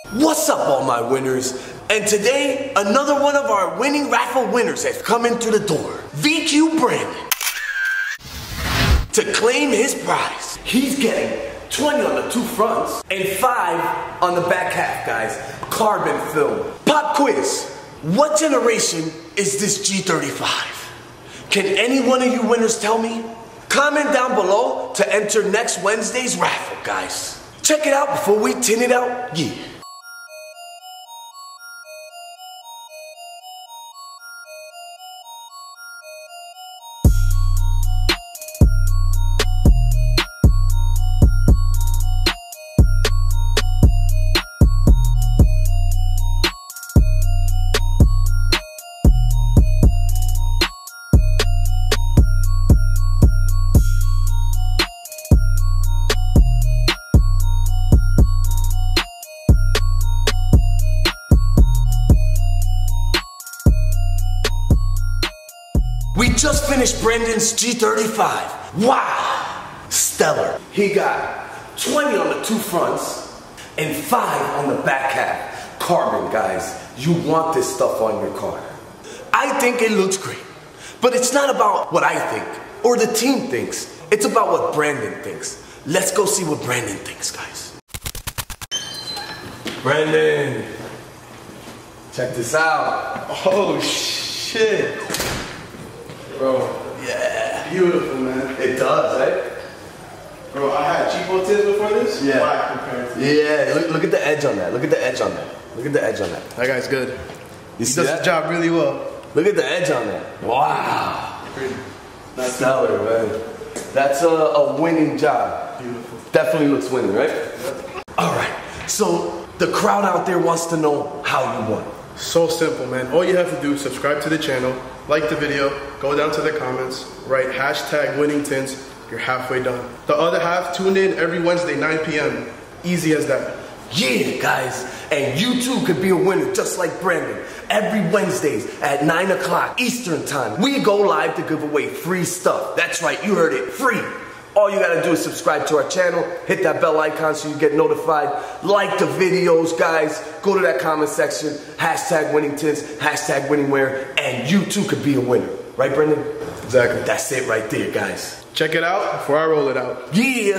What's up, all my winners? And today, another one of our winning raffle winners has come in through the door. VQ Brandon. To claim his prize, he's getting 20 on the two fronts and 5 on the back half, guys. Carbon film. Pop quiz. What generation is this G35? Can any one of you winners tell me? Comment down below to enter next Wednesday's raffle, guys. Check it out before we tint it out. Yeah. We just finished Brandon's G35. Wow! Stellar. He got 20 on the two fronts and 5 on the back half. Carbon, guys. You want this stuff on your car. I think it looks great. But it's not about what I think or the team thinks. It's about what Brandon thinks. Let's go see what Brandon thinks, guys. Brandon, check this out. Oh, shit. Bro, Yeah. beautiful, man. It does, right? Bro, I had cheapo tints before this. Yeah. Black compared to Yeah, look at the edge on that. Look at the edge on that. Look at the edge on that. that guy's good. You He see does that? the job really well. Look at the edge on that. Wow. That's Stellar, man. That's a winning job. beautiful. Definitely looks winning, right? All right. So the crowd out there wants to know how you won. So simple, man. All you have to do is subscribe to the channel, like the video, go down to the comments, write hashtag winning tints. You're halfway done. The other half, tune in every Wednesday, 9 p.m. Easy as that. Yeah, guys. And you too could be a winner just like Brandon. Every Wednesdays at 9 o'clock Eastern time, we go live to give away free stuff. That's right, you heard it, free. All you gotta do is subscribe to our channel, hit that bell icon so you get notified, like the videos, guys, go to that comment section, hashtag winning tints, hashtag winning wear, and you too could be a winner. Right, Brendan? Exactly. That's it right there, guys. Check it out before I roll it out. Yeah!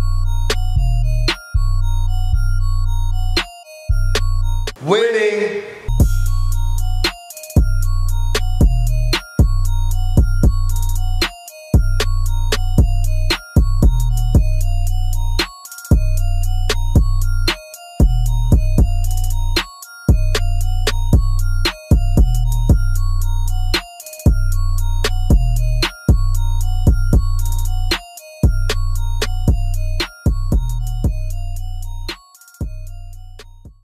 Winning!